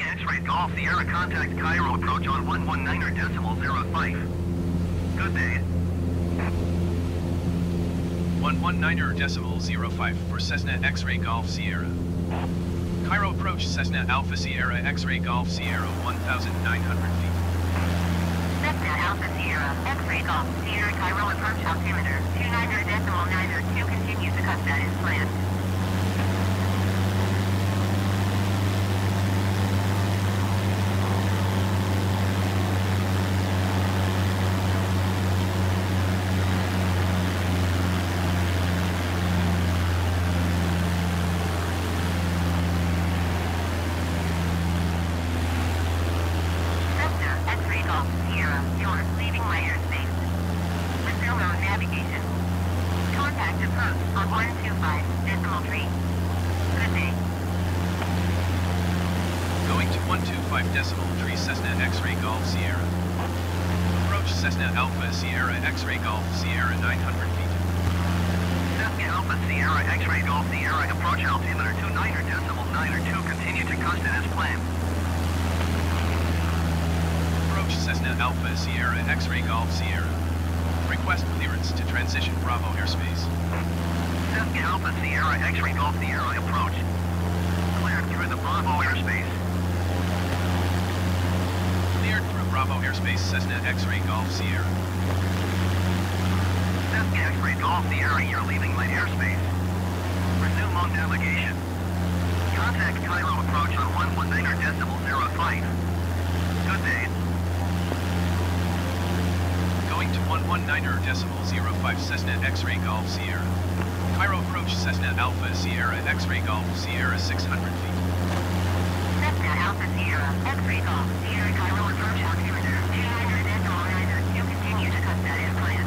Cessna X-ray Golf Sierra contact Cairo approach on 119.05. Good day. 119.05 for Cessna X-ray Golf Sierra. Cairo approach Cessna Alpha Sierra X-ray Golf Sierra 1,900 feet. Cessna Alpha Sierra X-ray Golf Sierra Cairo approach altimeter 290.92 continues to cut that is planned. Cessna Alpha Sierra X-ray Golf Sierra 900 feet. Cessna Alpha Sierra X-ray Golf Sierra approach altimeter 290.92 continue to custom as planned. Approach Cessna Alpha Sierra X-ray Golf Sierra. Request clearance to transition Bravo airspace. Cessna Alpha Sierra X-ray Golf Sierra approach. Cleared through the Bravo airspace. Cleared through Bravo airspace Cessna X-ray Golf Sierra. Cessna X-ray Golf Sierra, you're leaving my airspace. Resume on navigation. Contact Cairo approach on 119.05. Good day. Going to 119.05 Cessna X-ray Golf Sierra. Cairo approach Cessna Alpha Sierra X-ray Golf Sierra 600 feet. Cessna Alpha Sierra X-ray Golf Sierra Cairo approach altimeter 290.92 continue to cut that as planned.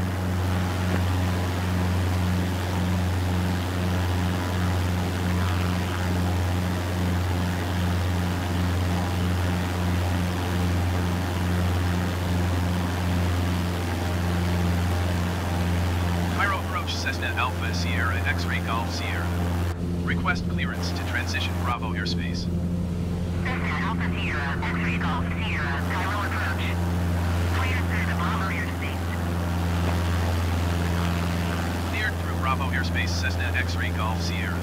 Cairo approach Cessna Alpha Sierra X-ray Golf Sierra. Request clearance to transition Bravo airspace. Cessna Alpha Sierra X-ray Golf Sierra Cairo approach. Cleared through the Bravo airspace. Cleared through Bravo airspace Cessna X-ray Golf Sierra.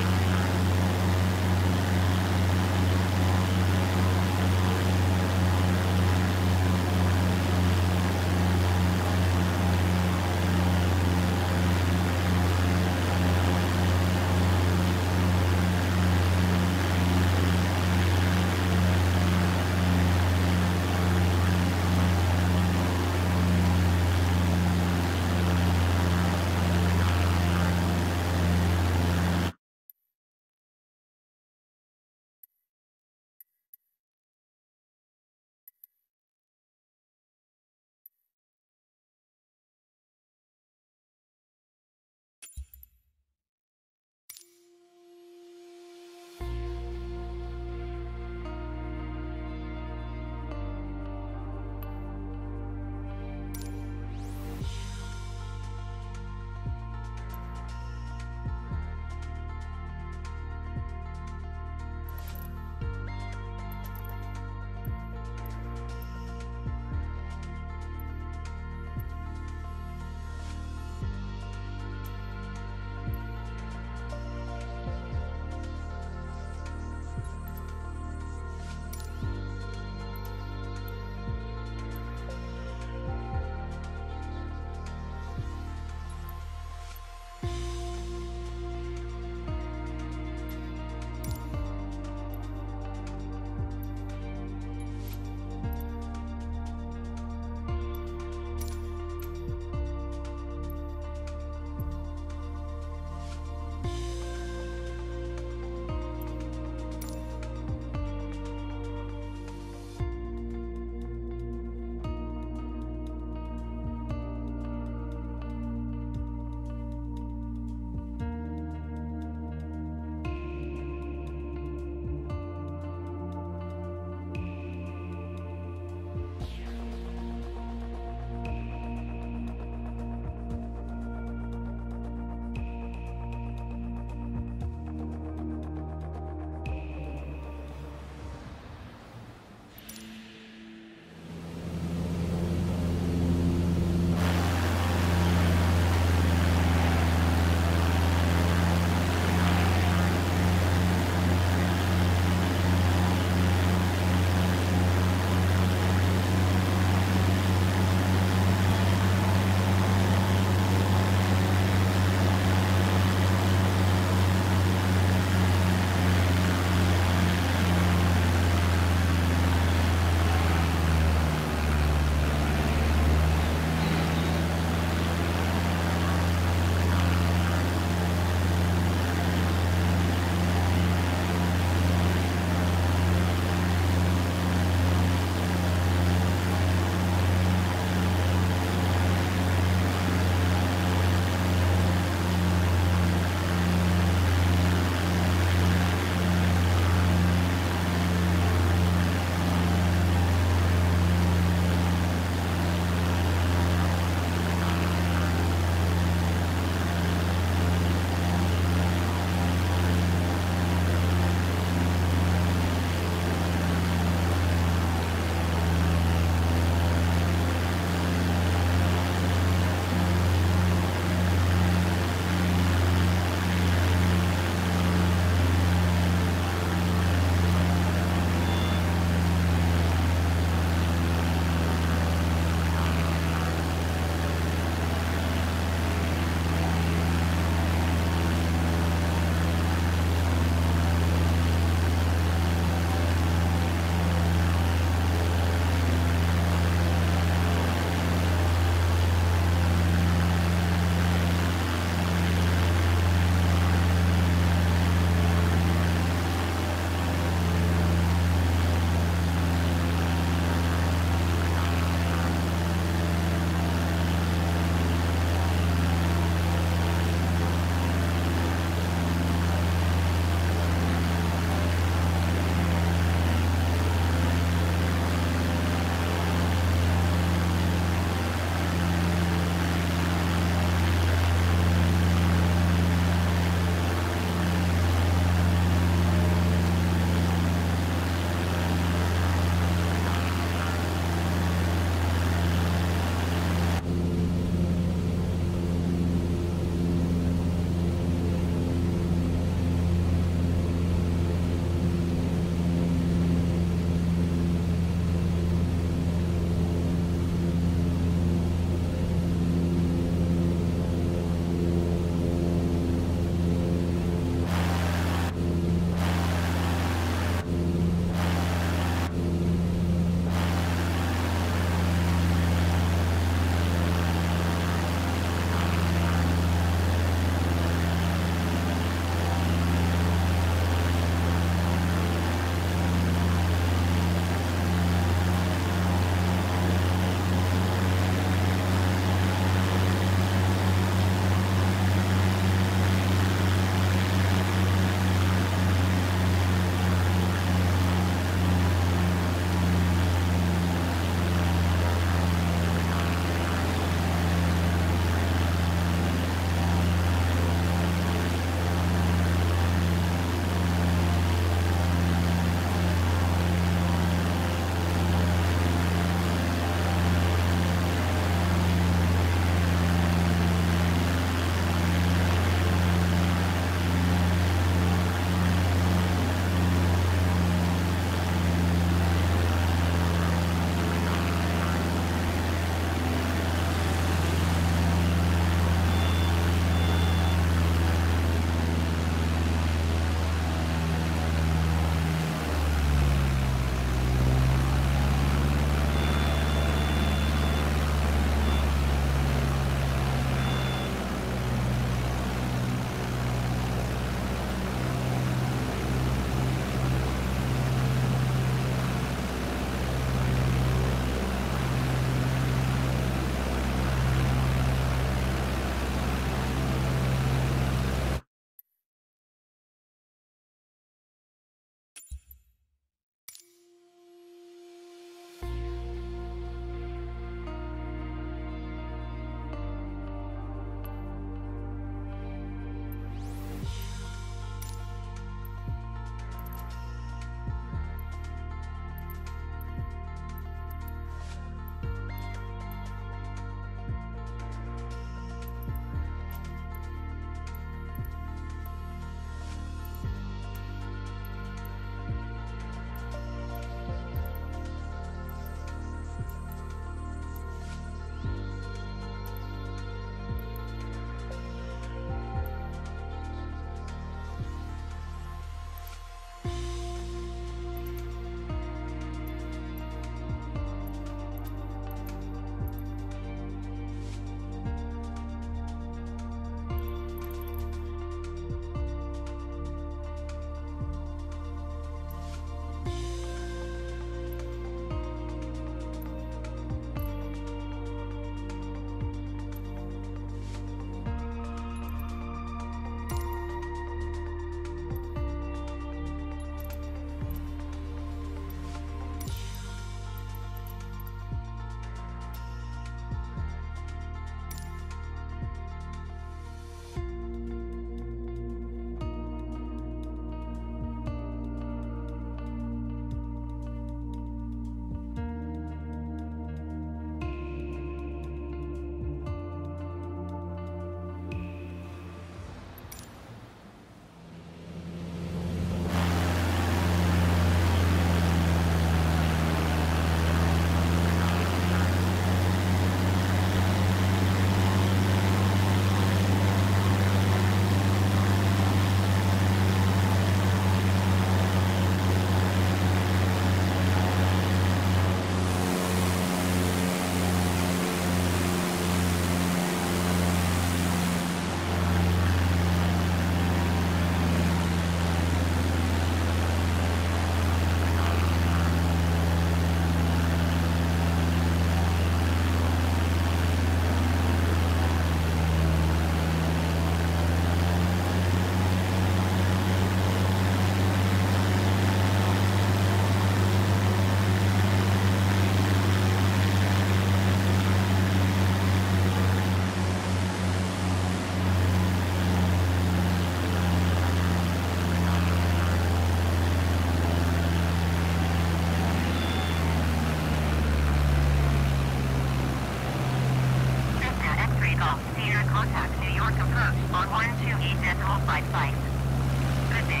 128.55. Good day.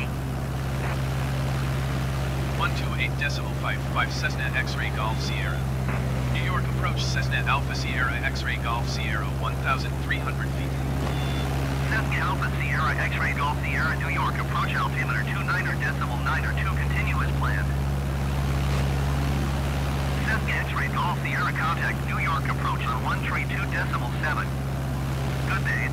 128.55 Cessna X-Ray Golf Sierra. New York approach Cessna Alpha Sierra X-Ray Golf Sierra 1,300 feet. Cessna Alpha Sierra X-Ray Golf Sierra New York approach altimeter 29.9 continuous plan. Cessna X-Ray Golf Sierra contact New York approach on 132.7. Good day.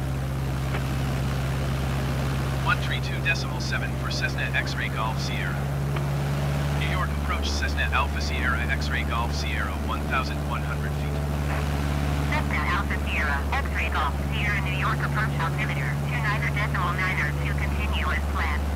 132.7 for Cessna X-Ray Golf Sierra. New York approach Cessna Alpha Sierra X-Ray Golf Sierra 1,100 feet. Cessna Alpha Sierra X-Ray Golf Sierra New York approach altimeter 29.9 continuous plan.